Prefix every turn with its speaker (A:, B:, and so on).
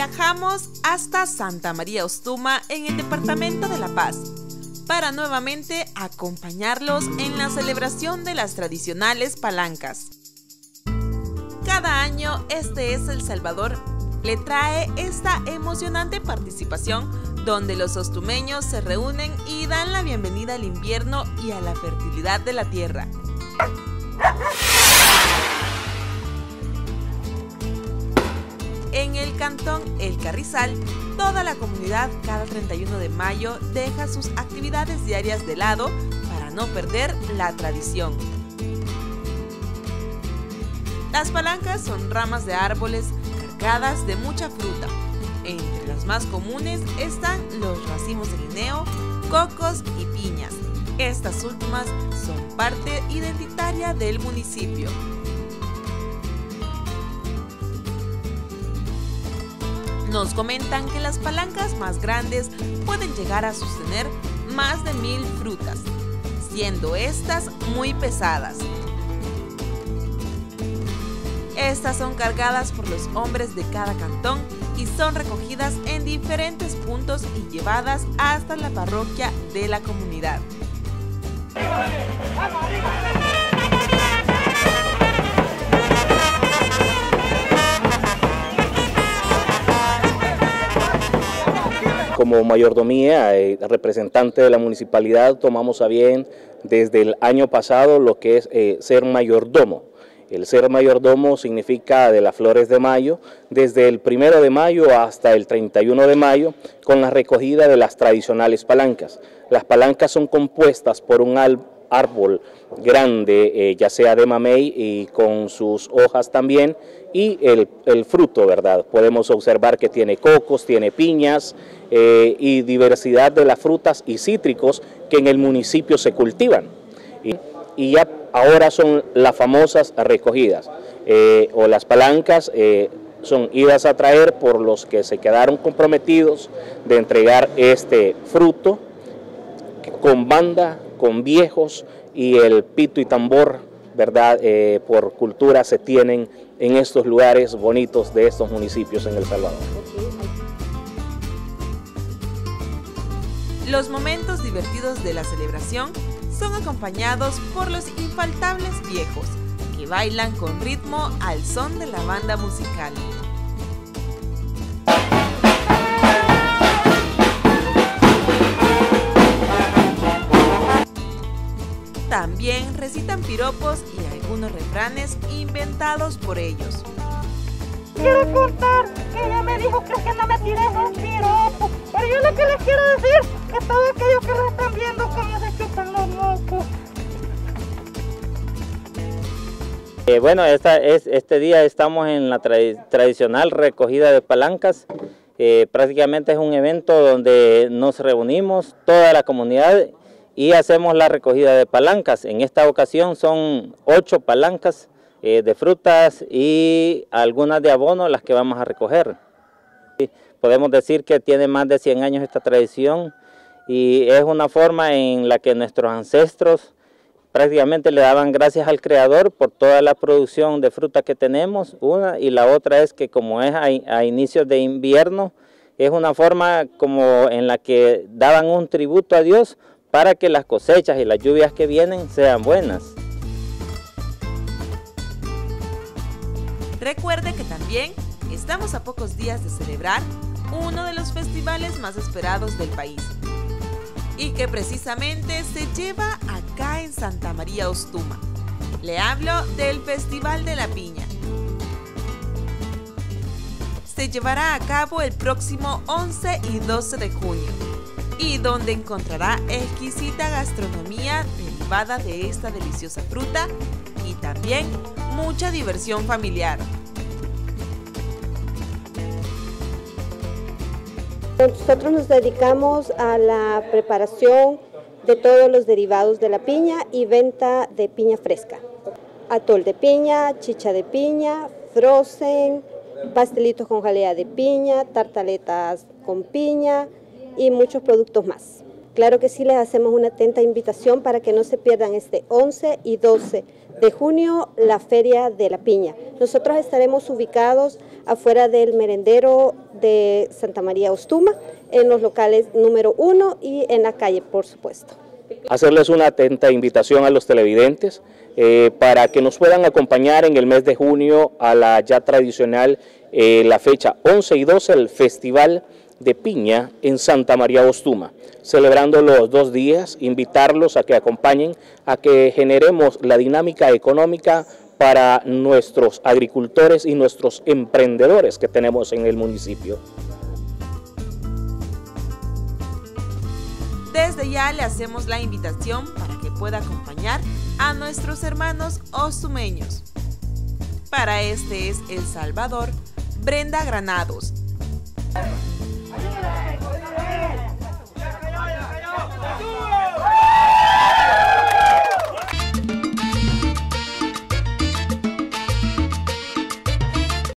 A: Viajamos hasta Santa María Ostuma en el departamento de La Paz para nuevamente acompañarlos en la celebración de las tradicionales palancas. Cada año este es El Salvador le trae esta emocionante participación donde los ostumeños se reúnen y dan la bienvenida al invierno y a la fertilidad de la tierra. En el cantón El Carrizal, toda la comunidad cada 31 de mayo deja sus actividades diarias de lado para no perder la tradición. Las palancas son ramas de árboles cargadas de mucha fruta. Entre las más comunes están los racimos de guineo, cocos y piñas. Estas últimas son parte identitaria del municipio. Nos comentan que las palancas más grandes pueden llegar a sostener más de 1000 frutas, siendo estas muy pesadas. Estas son cargadas por los hombres de cada cantón y son recogidas en diferentes puntos y llevadas hasta la parroquia de la comunidad.
B: Como mayordomía, representante de la municipalidad, tomamos a bien desde el año pasado lo que es ser mayordomo. El ser mayordomo significa de las flores de mayo, desde el 1 de mayo hasta el 31 de mayo, con la recogida de las tradicionales palancas. Las palancas son compuestas por un árbol grande, ya sea de mamey y con sus hojas también, y el fruto, ¿verdad? Podemos observar que tiene cocos, tiene piñas y diversidad de las frutas y cítricos que en el municipio se cultivan. Y ya ahora son las famosas recogidas, o las palancas son idas a traer por los que se quedaron comprometidos de entregar este fruto con banda, con viejos, y el pito y tambor, ¿verdad? Por cultura se tienen en estos lugares bonitos de estos municipios en El Salvador.
A: Los momentos divertidos de la celebración son acompañados por los infaltables viejos, que bailan con ritmo al son de la banda musical. También recitan piropos y algunos refranes inventados por ellos.
C: Quiero contar que ella me dijo que no me tires un piropo, pero yo lo que les quiero decir es que todo aquello que lo están viendo cómo se chupan los mocos.
D: Bueno, este día estamos en la tradicional recogida de palancas. Prácticamente es un evento donde nos reunimos toda la comunidad y hacemos la recogida de palancas. En esta ocasión son 8 palancas de frutas y algunas de abono las que vamos a recoger. Podemos decir que tiene más de 100 años esta tradición y es una forma en la que nuestros ancestros prácticamente le daban gracias al Creador por toda la producción de fruta que tenemos, una, y la otra es que como es a inicios de invierno, es una forma como en la que daban un tributo a Dios para que las cosechas y las lluvias que vienen sean buenas.
A: Recuerde que también estamos a pocos días de celebrar uno de los festivales más esperados del país y que precisamente se lleva acá en Santa María Ostuma. Le hablo del Festival de la Piña. Se llevará a cabo el próximo 11 y 12 de junio y donde encontrará exquisita gastronomía derivada de esta deliciosa fruta y también mucha diversión familiar.
E: Nosotros nos dedicamos a la preparación de todos los derivados de la piña y venta de piña fresca. Atol de piña, chicha de piña, frozen, pastelitos con jalea de piña, tartaletas con piña y muchos productos más. Claro que sí, les hacemos una atenta invitación para que no se pierdan este 11 y 12 de junio la Feria de la Piña. Nosotros estaremos ubicados afuera del merendero de Santa María Ostuma, en los locales número 1 y en la calle, por supuesto.
B: Hacerles una atenta invitación a los televidentes para que nos puedan acompañar en el mes de junio a la ya tradicional, la fecha 11 y 12, el Festival de Piña en Santa María Ostuma, celebrando los 2 días, invitarlos a que acompañen, a que generemos la dinámica económica para nuestros agricultores y nuestros emprendedores que tenemos en el municipio.
A: Desde ya le hacemos la invitación para que pueda acompañar a nuestros hermanos ostumeños. Para Este es El Salvador, Brenda Granados.